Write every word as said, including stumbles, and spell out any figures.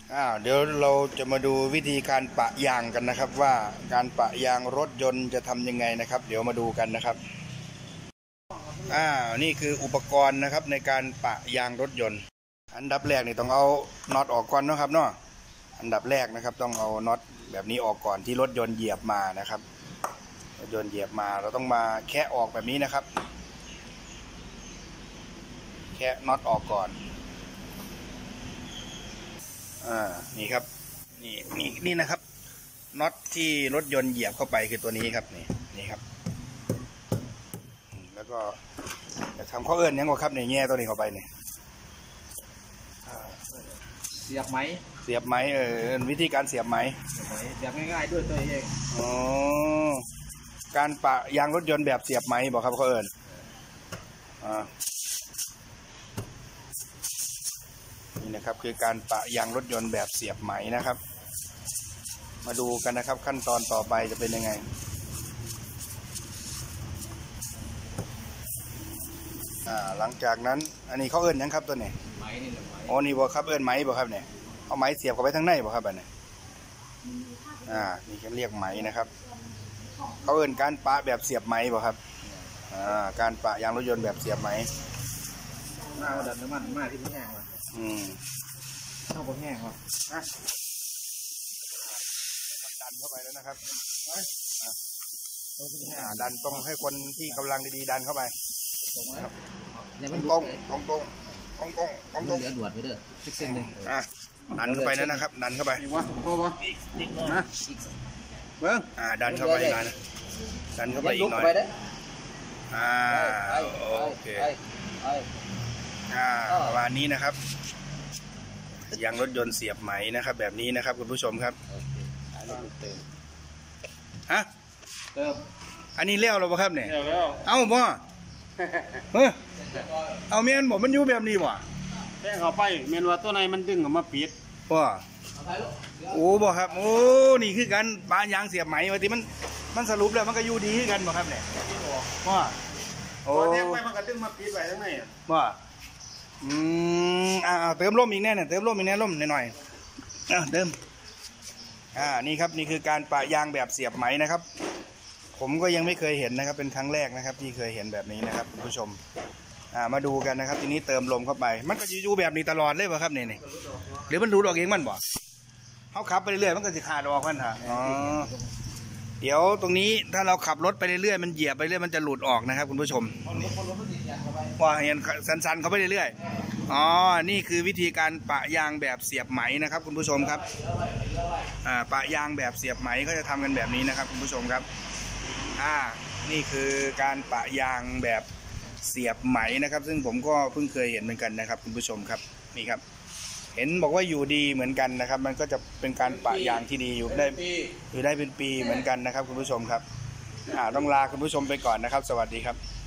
อ้าวเดี๋ยวเราจะมาดูวิธีการปะยางกันนะครับว่าการปะยางรถยนต์จะทำยังไงนะครับเดี๋ยวมาดูกันนะครับอ้าวนี่คืออุปกรณ์นะครับในการปะยางรถยนต์อันดับแรกนี่ต้องเอาน็อตออกก่อนนะครับเนาะอันดับแรกนะครับต้องเอาน็อตแบบนี้ออกก่อนที่รถยนต์เหยียบมานะครับรถยนต์เหยียบมาเราต้องมาแคะออกแบบนี้นะครับแคะน็อตออกก่อนอ่านี่ครับนี่นี่นี่นะครับน็อตที่รถยนต์เหยียบเข้าไปคือตัวนี้ครับนี่นี่ครับแล้วก็จะทำข้อเอื้อนยังไงครับเนี่ยแง่ตัวนี้เข้าไปเนี่ยเสียบไหมเสียบไหมเออวิธีการเสียบไหมเสียบง่ายๆด้วยตัวเองอ๋อการปะยางรถยนต์แบบเสียบไหมบอกครับข้อเอื้อนอ่านี่นะครับคือการปะยางรถยนต์แบบเสียบไหมนะครับมาดูกันนะครับขั้นตอนต่อไปจะเป็นยังไงอ่าหลังจากนั้นอันนี้เขาเอิ้นยังครับตัวนี้ไหมนี่แหละไหมอ๋อนี่บอกครับเอิ้นไหมบอกครับเนี่ยเอาไหมเสียบเข้าไปทั้งในบอกครับอันนี้อ่านี่เขาเรียกไหมนะครับเขาเอิ้นการปะแบบเสียบไหมบอกครับอ่าการปะยางรถยนต์แบบเสียบไหมหน้าดันน้ำมันมากที่ไม่แห้งว่ะอืมเข้าไปแห้งว่ะอ่ะดันเข้าไปแล้วนะครับอ่าดันตรงให้คนที่กำลังดีๆดันเข้าไปตรงตรงตรงตรงตรงตรงตรงตรงเหลือดวดไปเด้อซิกเซนเลยอ่ะดันเข้าไปนั่นนะครับดันเข้าไปวะพอวะนะเบิ้งอ่าดันเข้าไปนะดันเข้าไปอีกหน่อยอ่าโอเคอ่าประมาณนี้นะครับยางรถยนต์เสียบไหมนะครับแบบนี้นะครับคุณผู้ชมครับฮะเติมอันนี้เลี้ยวเราปะครับเนี่ยเลี้ยวแล้วเอาบ่เฮ้ยเอาเมียนบอกมันอยู่แบบนี้บ่แป้งเข้าไปเมียนว่าตัวไหนมันดึงออกมาปิดบ่โอ้บ่ครับโอ้นี่คือการปะยางเสียบไหมว่าที่มันมันสรุปแล้วมันก็อยู่ดีกันบ่ครับเนี่ยบ่โอ้แทงไปมันก็ดึงมาปิดไว้ทั้งในบ่อืมอ่าเติมลมอีกแน่เนี่ยเติมลมอีกแน่ลมหน่อยๆอ่าเติมอ่านี่ครับนี่คือการปะยางแบบเสียบไหมนะครับผมก็ยังไม่เคยเห็นนะครับเป็นครั้งแรกนะครับที่เคยเห็นแบบนี้นะครับคุณผู้ชมอ่ามาดูกันนะครับทีนี้เติมลมเข้าไปมันก็อยู่แบบนี้ตลอดเลยป่ะครับเนี่ยนี่หรือมันรูดออกเองมันบ่เขาขับไปเรื่อยๆมันก็จะขาดออกกันฮะอ๋อเดี๋ยวตรงนี้ถ้าเราขับรถไปเรื่อยๆมันเหยียบไปเรื่อยมันจะหลุดออกนะครับคุณผู้ชมว่าเห็นสันๆเขาไปเรื่อยๆอ๋อนี่คือวิธีการปะยางแบบเสียบไหมนะครับคุณผู้ชมครับอ่าปะยางแบบเสียบไหมเขาจะทำกันแบบนี้นะครับคุณผู้ชมครับอ่านี่คือการปะยางแบบเสียบไหมนะครับซึ่งผมก็เพิ่งเคยเห็นเหมือนกันนะครับคุณผู้ชมครับนี่ครับเห็นบอกว่าอยู่ดีเหมือนกันนะครับมันก็จะเป็นการปะยางที่ดีอยู่ได้อยู่ได้เป็นปีเหมือนกันนะครับคุณผู้ชมครับอ่าต้องลาคุณผู้ชมไปก่อนนะครับสวัสดีครับ